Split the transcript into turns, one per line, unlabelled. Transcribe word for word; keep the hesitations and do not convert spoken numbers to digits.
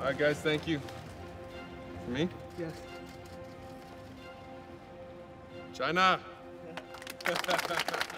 All right, guys, thank you. For me?
Yes.
China.
Yeah.